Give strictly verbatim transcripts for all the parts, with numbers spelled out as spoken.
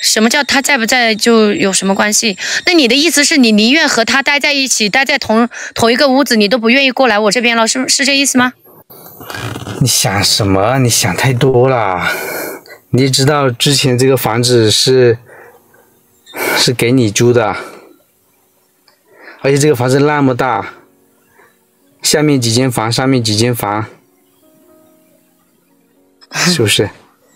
什么叫他在不在就有什么关系？那你的意思是你宁愿和他待在一起，待在同同一个屋子，你都不愿意过来我这边了，是是这意思吗？ 你想什么？你想太多了。你也知道之前这个房子是是给你租的，而且这个房子那么大，下面几间房，上面几间房，是不是？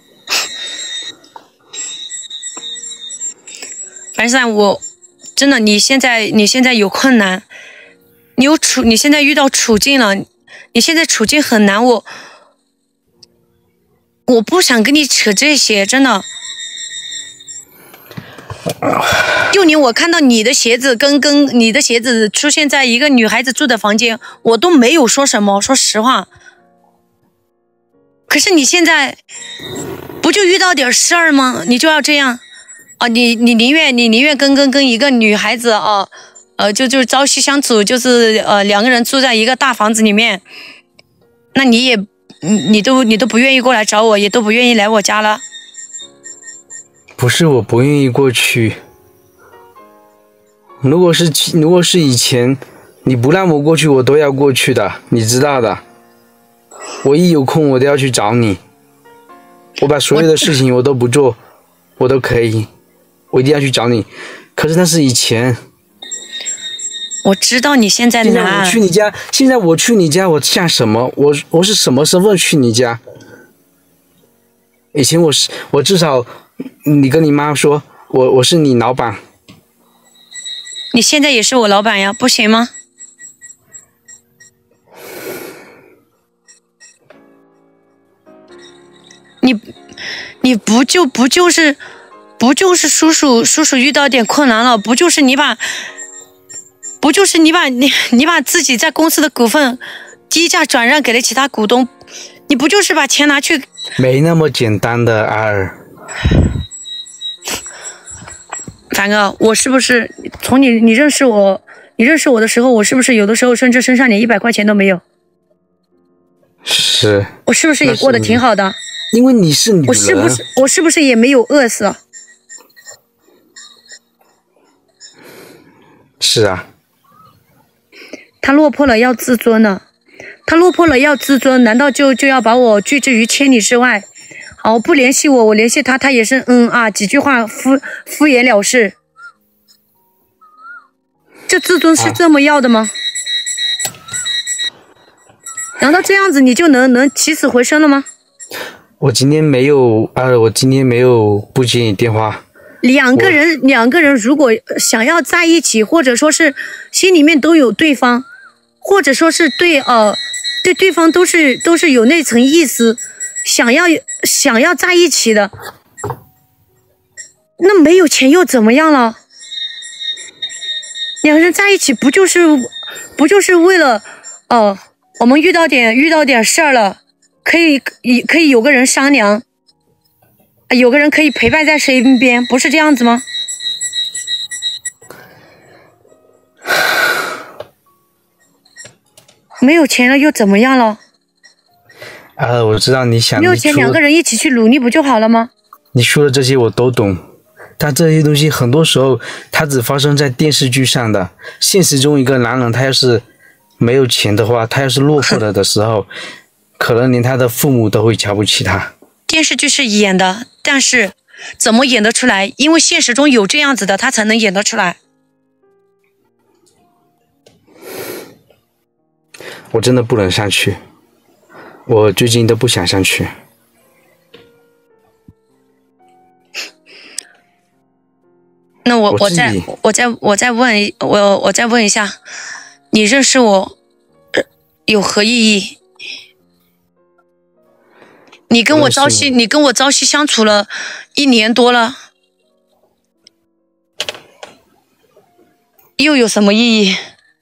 樊胜，我真的，你现在你现在有困难，你有处，你现在遇到处境了，你现在处境很难，我我不想跟你扯这些，真的。就你，我看到你的鞋子跟跟你的鞋子出现在一个女孩子住的房间，我都没有说什么，说实话。可是你现在不就遇到点事儿吗？你就要这样啊？你你宁愿你宁愿跟跟跟一个女孩子啊，呃，就就朝夕相处，就是呃两个人住在一个大房子里面，那你也你你都你都不愿意过来找我，也都不愿意来我家了。 不是我不愿意过去，如果是如果是以前你不让我过去，我都要过去的，你知道的。我一有空我都要去找你，我把所有的事情我都不做，我, 我都可以，我一定要去找你。可是那是以前。 我知道你现在难。 现在我去你家，现在我去你家，我像什么？我我是什么身份去你家？以前我是我至少。你跟你妈说，我我是你老板。 你现在也是我老板呀，不行吗？你你不就不就是不就是叔叔叔叔遇到点困难了，不就是你把不就是你把你你把自己在公司的股份低价转让给了其他股东，你不就是把钱拿去？ 没那么简单的，阿尔。 凡哥，我是不是从你你认识我，你认识我的时候，我是不是有的时候甚至身上连一百块钱都没有？ 是。 我是不是也过得挺好的？ 因为你是女人。 我是不是我是不是也没有饿死？ 是啊。 他落魄了要自尊呢，他落魄了要自尊，难道就就要把我拒之于千里之外？好，不联系我，我联系他，他也是嗯啊几句话敷敷衍了事。这自尊是这么要的吗？啊、难道这样子你就能能起死回生了吗？ 我今天没有啊，我今天没有不接你电话。 两个人两个人如果想要在一起，或者说是心里面都有对方，或者说是对呃对对方都是都是有那层意思。想要想要在一起的，那没有钱又怎么样了？两人在一起不就是不就是为了哦、呃，我们遇到点遇到点事儿了，可以可以有个人商量，有个人可以陪伴在身边，不是这样子吗？没有钱了又怎么样了？ 啊，我知道你想。 没有钱，两个人一起去努力不就好了吗？ 你说的这些我都懂，但这些东西很多时候它只发生在电视剧上的。现实中一个男人他要是没有钱的话，他要是落魄了的时候，可能连他的父母都会瞧不起他。 电视剧是演的，但是怎么演得出来？因为现实中有这样子的，他才能演得出来。 我真的不能上去。我最近都不想上去。 那我我再我再我再问我我再问一下，你认识我有何意义？你跟我朝夕你跟我朝夕相处了一年多了，又有什么意义？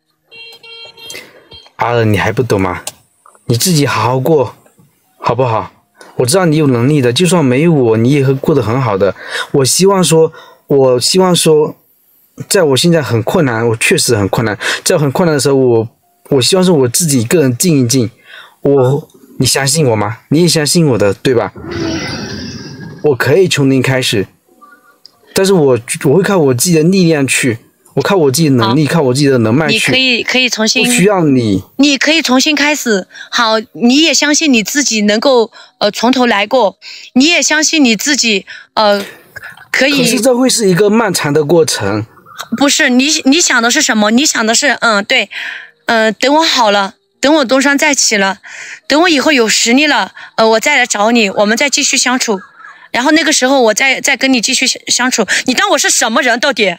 阿尔，你还不懂吗？你自己好好过，好不好？我知道你有能力的，就算没有我，你也会过得很好的。我希望说，我希望说，在我现在很困难，我确实很困难，在我很困难的时候，我我希望说我自己一个人静一静。我，你相信我吗？你也相信我的，对吧？我可以从零开始， 但是我我会靠我自己的力量去，我靠我自己的能力，靠我自己的人脉去。 你可以可以重新， 不需要你， 你可以重新开始。好，你也相信你自己能够呃从头来过，你也相信你自己呃可以。 可是这会是一个漫长的过程。 不是你你想的是什么？你想的是嗯对，嗯、呃、等我好了。等我东山再起了，等我以后有实力了，呃，我再来找你，我们再继续相处，然后那个时候我再再跟你继续相处。你当我是什么人到底？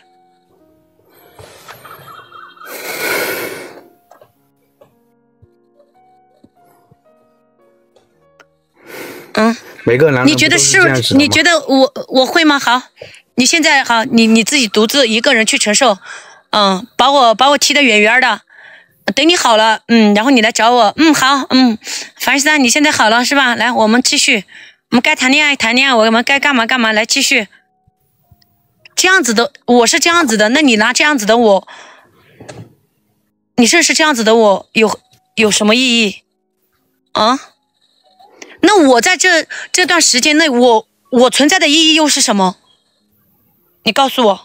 嗯， 每个男人你觉得是？你觉得我我会吗？好，你现在好，你你自己独自一个人去承受，嗯，把我把我踢得远远的。等你好了，嗯，然后你来找我，嗯，好，嗯，樊十三，你现在好了是吧？来，我们继续，我们该谈恋爱谈恋爱，我们该干嘛干嘛，来继续。这样子的，我是这样子的，那你拿这样子的我，你认识这样子的我有有什么意义啊？那我在这这段时间内，我我存在的意义又是什么？你告诉我。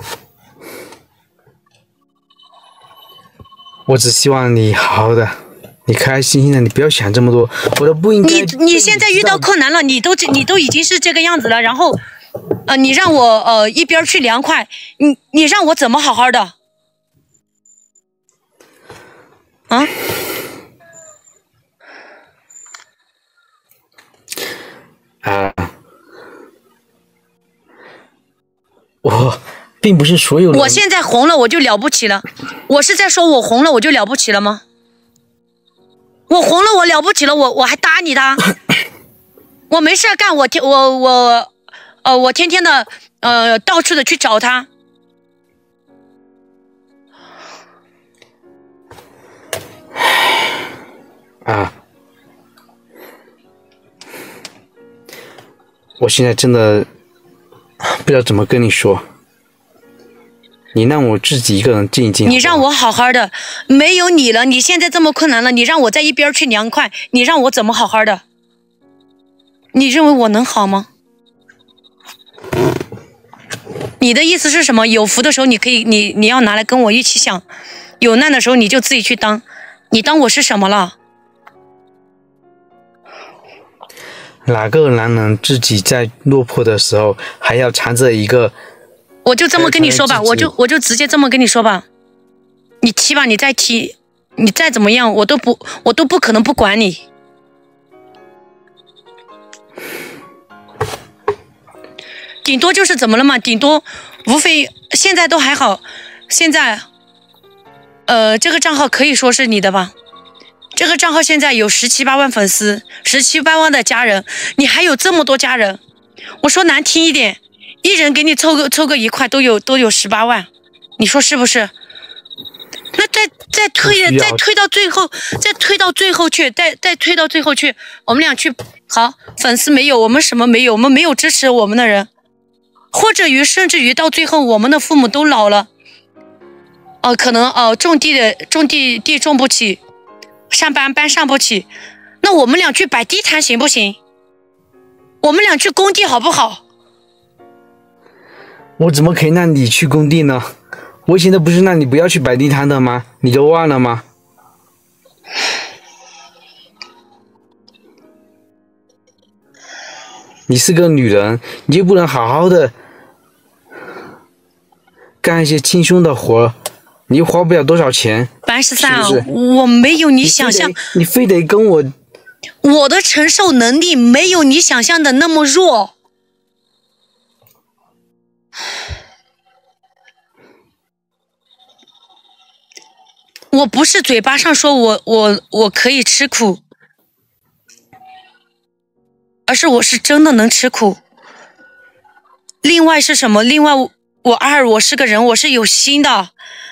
我只希望你好好的，你开开心心的，你不要想这么多，我都不应该。 你你现在遇到困难了，你都你都已经是这个样子了，然后，呃，你让我呃一边去凉快，你你让我怎么好好的？啊？ 啊，我并不是所有人。 我现在红了，我就了不起了。我是在说我红了，我就了不起了吗？我红了，我了不起了，我我还搭你他？我没事干，我天，我我，呃，我天天的呃到处的去找他。 啊，我现在真的不知道怎么跟你说。你让我自己一个人静一静。 你让我好好的，没有你了，你现在这么困难了，你让我在一边去凉快，你让我怎么好好的？你认为我能好吗？你的意思是什么？有福的时候你可以，你你要拿来跟我一起享，有难的时候你就自己去当，你当我是什么了？ 哪个男人自己在落魄的时候还要缠着一个？ 我就这么跟你说吧，我就我就直接这么跟你说吧，你踢吧，你再踢，你再怎么样，我都不我都不可能不管你。顶多就是怎么了嘛？顶多无非现在都还好，现在，呃，这个账号可以说是你的吧？这个账号现在有十七八万粉丝，十七八万的家人，你还有这么多家人，我说难听一点。一人给你凑个凑个一块都有都有十八万，你说是不是？那再再推再推到最后，再推到最后去，再再推到最后去，我们俩去好，粉丝没有，我们什么没有，我们没有支持我们的人，或者于甚至于到最后我们的父母都老了，哦、呃，可能哦、呃、种地的种地地种不起，上班班上不起，那我们俩去摆地摊行不行？我们俩去工地好不好？ 我怎么可以让你去工地呢？我以前的不是让你不要去摆地摊的吗？你都忘了吗？你是个女人，你就不能好好的干一些轻松的活？你又花不了多少钱。 白十三，我没有你想象， 你非得跟我， 我的承受能力没有你想象的那么弱。我不是嘴巴上说我我我可以吃苦，而是我是真的能吃苦。另外是什么？另外我二我是个人，我是有心的。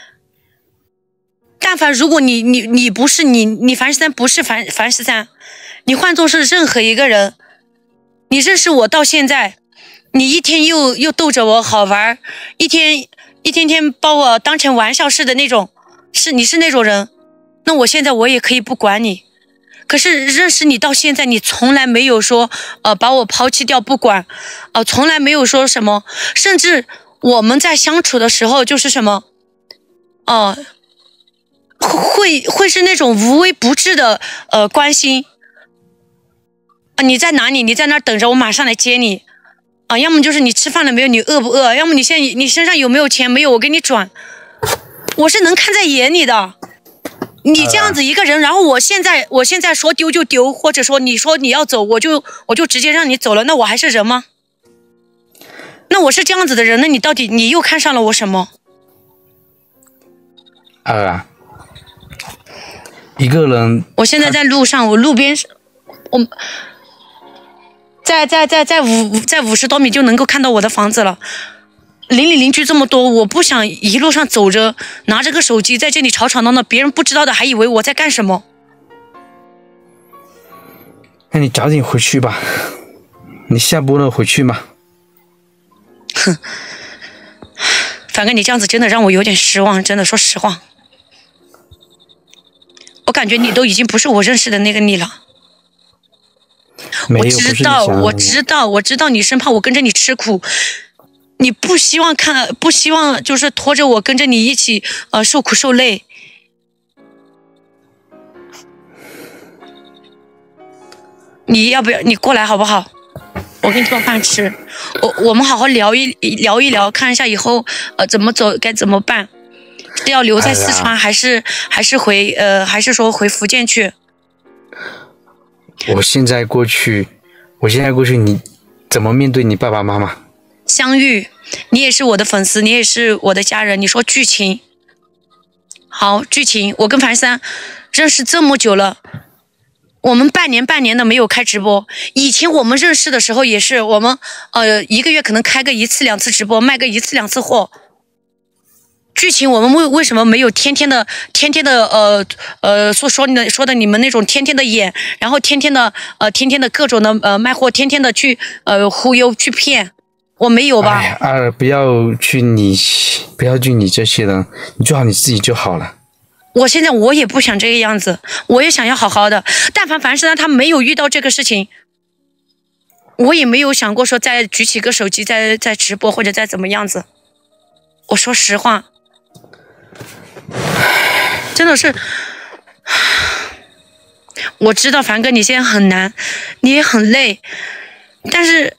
但凡如果你你你不是你你樊十三不是樊樊十三，你换作是任何一个人，你认识我到现在，你一天又又逗着我好玩，一天一天天把我当成玩笑似的那种。是你是那种人，那我现在我也可以不管你， 可是认识你到现在，你从来没有说呃把我抛弃掉不管，呃从来没有说什么，甚至我们在相处的时候就是什么，哦、呃，会会是那种无微不至的呃关心。啊，你在哪里？你在那儿等着，我马上来接你。啊，要么就是你吃饭了没有？你饿不饿？要么你现在你身上有没有钱？没有，我给你转。我是能看在眼里的。你这样子一个人，然后我现在我现在说丢就丢，或者说你说你要走，我就我就直接让你走了，那我还是人吗？那我是这样子的人，那你到底你又看上了我什么？ 啊，一个人。 我现在在路上，我路边，我在在在在五在五十多米就能够看到我的房子了。邻里邻居这么多，我不想一路上走着拿着个手机在这里吵吵闹闹，别人不知道的还以为我在干什么。 那你早点回去吧，你下播了回去嘛。 哼，反正你这样子真的让我有点失望，真的说实话，我感觉你都已经不是我认识的那个你了。我知道，我知道，我知道你生怕我跟着你吃苦。你不希望看，不希望就是拖着我跟着你一起呃受苦受累。你要不要你过来好不好？我给你做饭吃，我我们好好聊一聊一聊，看一下以后呃怎么走，该怎么办？是要留在四川，哎、还是还是回呃还是说回福建去？ 我现在过去，我现在过去，你怎么面对你爸爸妈妈？ 相遇，你也是我的粉丝，你也是我的家人。你说剧情，好剧情。我跟樊三认识这么久了，我们半年半年的没有开直播。以前我们认识的时候也是，我们呃一个月可能开个一次两次直播，卖个一次两次货。剧情我们为为什么没有天天的天天的呃呃说说的说的你们那种天天的演，然后天天的呃天天的各种的呃卖货，天天的去呃忽悠去骗？我没有吧？ 哎，二不要去你，不要去你这些人，你做好你自己就好了。 我现在我也不想这个样子，我也想要好好的。但凡凡是呢，他没有遇到这个事情，我也没有想过说再举起个手机再再直播或者再怎么样子。我说实话，真的是，我知道凡哥你现在很难，你也很累，但是。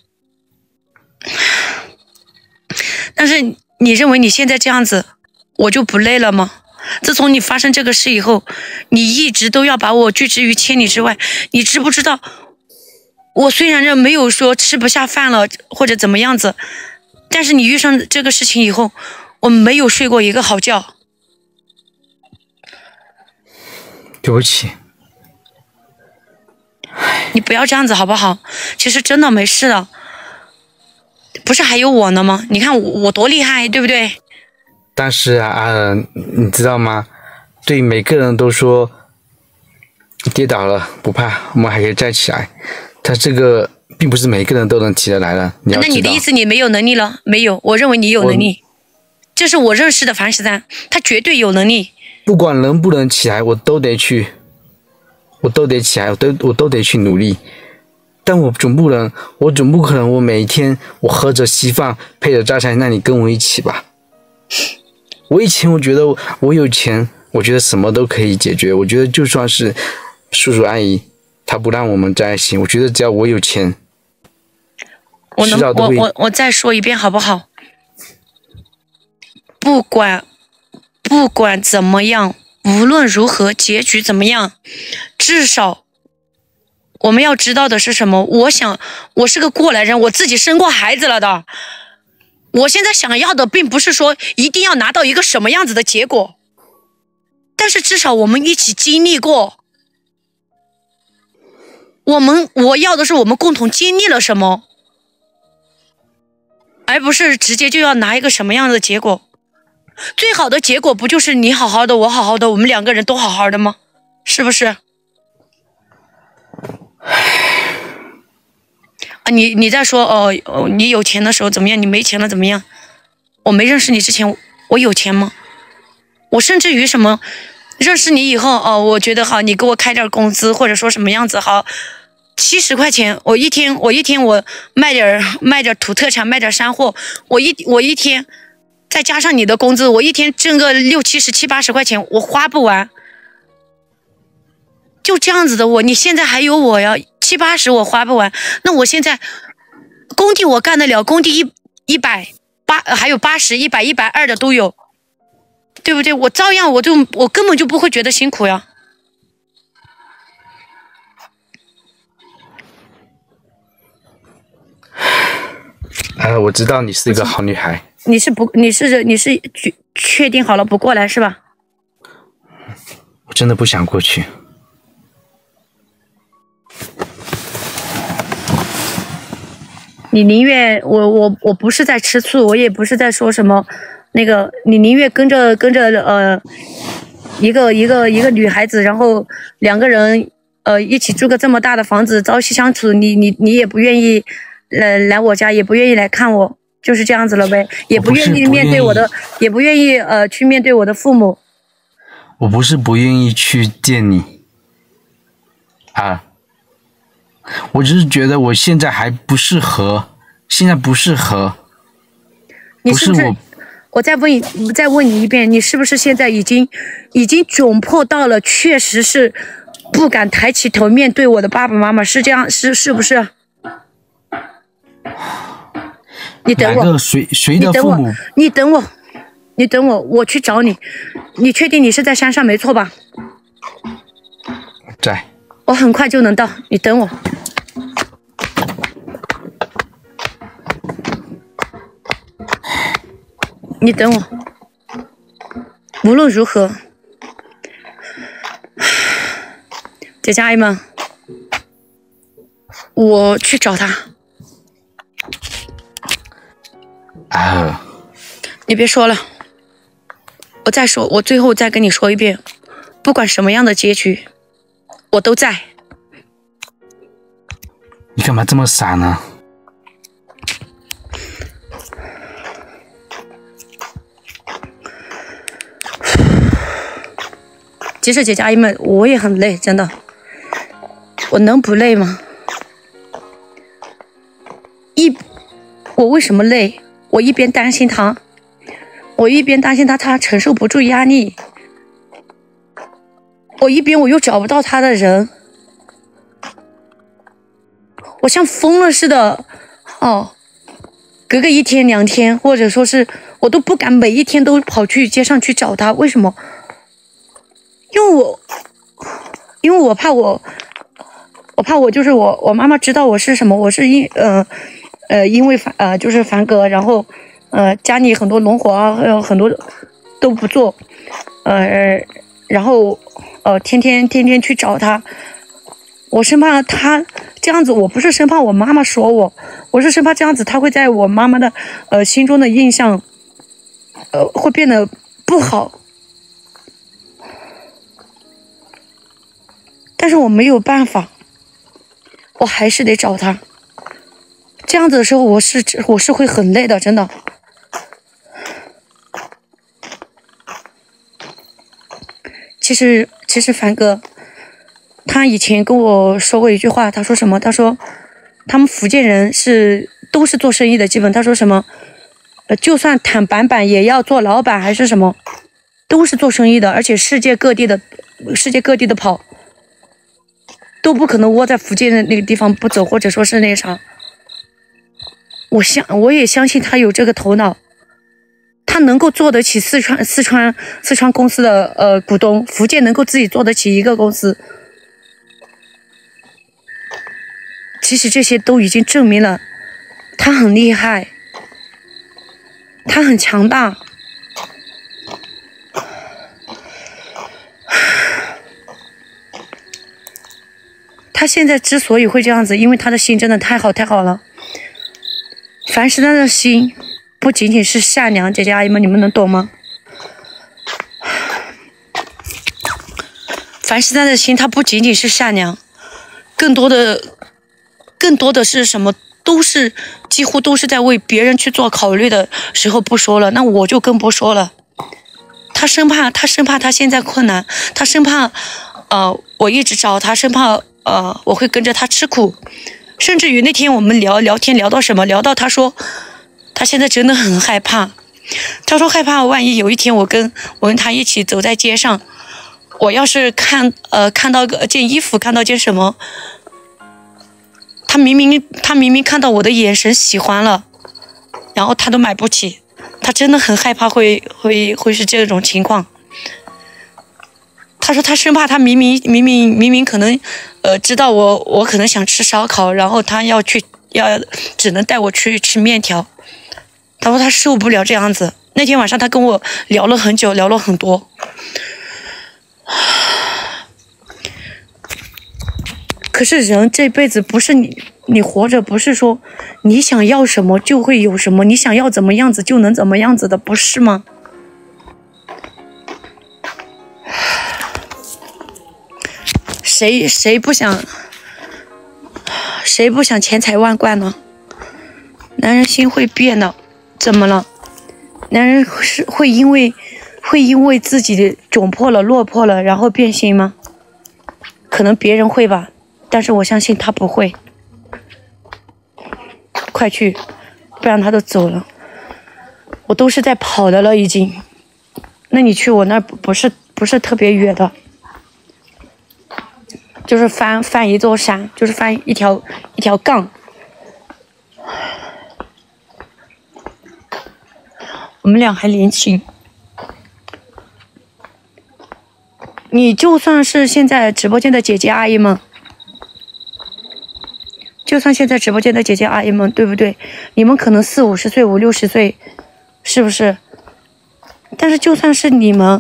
但是你认为你现在这样子我就不累了吗？自从你发生这个事以后，你一直都要把我拒之于千里之外。你知不知道我虽然这没有说吃不下饭了或者怎么样子，但是你遇上这个事情以后，我没有睡过一个好觉。 对不起， 你不要这样子好不好？其实真的没事了，不是还有我呢吗？你看我我多厉害，对不对？ 但是啊，啊你知道吗？对每个人都说跌倒了不怕，我们还可以再起来。他这个并不是每个人都能起得来的，你要知道。 那你的意思你没有能力了？没有，我认为你有能力。这是我认识的樊十三，他绝对有能力。 不管能不能起来，我都得去，我都得起来，我都我都得去努力。但我总不能，我总不可能，我每一天我喝着稀饭，配着榨菜，那你跟我一起吧。我以前我觉得我有钱，我觉得什么都可以解决。我觉得就算是叔叔阿姨他不让我们在一起，我觉得只要我有钱， 我能我我我再说一遍好不好？不管不管怎么样，无论如何结局怎么样，至少我们要知道的是什么？我想我是个过来人，我自己生过孩子了的。我现在想要的并不是说一定要拿到一个什么样子的结果，但是至少我们一起经历过，我们我要的是我们共同经历了什么，而不是直接就要拿一个什么样的结果。最好的结果不就是你好好的，我好好的，我们两个人都好好的吗？是不是？啊，你你在说哦哦，你有钱的时候怎么样？你没钱了怎么样？我没认识你之前，我有钱吗？我甚至于什么， 认识你以后哦，我觉得好，你给我开点工资，或者说什么样子好，七十块钱，我一天我一天我卖点卖点土特产，卖点山货，我一我一天再加上你的工资，我一天挣个六七十七八十块钱，我花不完。就这样子的我，你现在还有我呀，七八十我花不完。那我现在工地我干得了，工地一一百八，还有八十、一百、一百二的都有，对不对？我照样，我就我根本就不会觉得辛苦呀。 啊，我知道你是一个好女孩。 你是不？你是你是确定好了不过来是吧？ 我真的不想过去。 你宁愿我我我不是在吃醋，我也不是在说什么那个，你宁愿跟着跟着呃一个一个一个女孩子，然后两个人呃一起住个这么大的房子，朝夕相处，你你你也不愿意来来我家，也不愿意来看我，就是这样子了呗，也不愿意面对我的，也不愿意呃去面对我的父母。 我不是不愿意去见你啊。我只是觉得我现在还不适合，现在不适合。 你是不是？ 不是我， 我再问你，再问你一遍，你是不是现在已经已经窘迫到了，确实是不敢抬起头面对我的爸爸妈妈，是这样，是是不是？你等我， 哪个谁谁的父母？ 你等我，你等我，我去找你。你确定你是在山上没错吧？ 在。 我很快就能到，你等我。你等我。无论如何，姐姐阿姨们，我去找他。 啊！ 你别说了，我再说，我最后再跟你说一遍，不管什么样的结局，我都在。 你干嘛这么傻呢？ 其实姐姐阿姨们，我也很累，真的。我能不累吗？一，我为什么累？我一边担心他，我一边担心他，他承受不住压力。我一边我又找不到他的人，我像疯了似的，哦，隔个一天两天，或者说是我都不敢每一天都跑去街上去找他。为什么？因为我，因为我怕我，我怕我就是我，我妈妈知道我是什么，我是因呃呃因为凡呃就是凡哥，然后呃家里很多农活啊，还有很多都不做，呃然后呃天天天天去找他，我生怕他这样子，我不是生怕我妈妈说我，我是生怕这样子他会在我妈妈的呃心中的印象，呃会变得不好。但是我没有办法，我还是得找他。这样子的时候，我是我是会很累的，真的。其实其实凡哥，他以前跟我说过一句话，他说什么？他说他们福建人是都是做生意的，基本他说什么？呃，就算躺板板也要做老板还是什么，都是做生意的，而且世界各地的世界各地的跑。都不可能窝在福建的那个地方不走，或者说是那啥。我相我也相信他有这个头脑，他能够做得起四川四川四川公司的呃股东，福建能够自己做得起一个公司。其实这些都已经证明了他很厉害，他很强大。他现在之所以会这样子，因为他的心真的太好太好了。凡是他的心不仅仅是善良，姐姐阿姨们，你们能懂吗？凡是他的心，他不仅仅是善良，更多的更多的是什么？都是几乎都是在为别人去做考虑的时候不说了，那我就更不说了。 他生怕他生怕他现在困难，他生怕呃我一直找他，生怕呃我会跟着他吃苦。甚至于那天我们聊聊天聊到什么，聊到他说他现在真的很害怕，他说害怕万一有一天我跟我跟他一起走在街上，我要是看呃看到个件衣服，看到件什么，他明明他明明看到我的眼神喜欢了，然后他都买不起，他真的很害怕会会会是这种情况。他说他生怕他明明明明明明可能，呃，知道我我可能想吃烧烤，然后他要去要只能带我去吃面条。他说他受不了这样子。那天晚上他跟我聊了很久，聊了很多。可是人这辈子不是你你活着不是说你想要什么就会有什么，你想要怎么样子就能怎么样子的，不是吗？谁谁不想谁不想钱财万贯呢？男人心会变的，怎么了？男人是会因为会因为自己的窘迫了落魄了然后变心吗？可能别人会吧，但是我相信他不会。快去，不然他都走了。我都是在跑的了已经。那你去我那儿不是不是特别远的，就是翻翻一座山，就是翻一条一条杠。我们俩还年轻，你就算是现在直播间的姐姐阿姨们，就算现在直播间的姐姐阿姨们，对不对？你们可能四五十岁、五六十岁，是不是？但是就算是你们，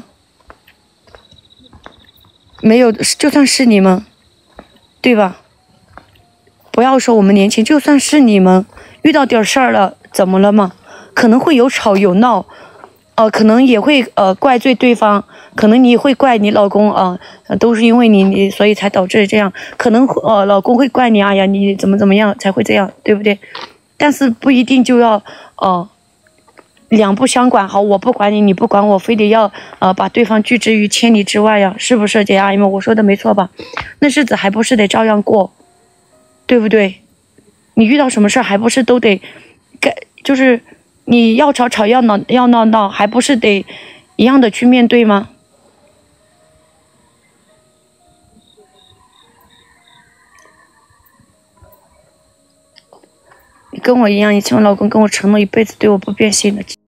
没有，就算是你们，对吧？不要说我们年轻，就算是你们遇到点事儿了，怎么了嘛？可能会有吵有闹，呃，可能也会呃怪罪对方，可能你会怪你老公啊、呃，都是因为你你所以才导致这样，可能呃老公会怪你，哎呀你怎么怎么样才会这样，对不对？但是不一定就要哦、呃、两不相管，好，我不管你，你不管我，非得要呃把对方拒之于千里之外呀，是不是姐阿姨们？我说的没错吧？那日子还不是得照样过，对不对？你遇到什么事还不是都得该就是你要吵吵要闹要闹闹，还不是得一样的去面对吗？你跟我一样，以前我老公跟我承诺一辈子对我不变心的。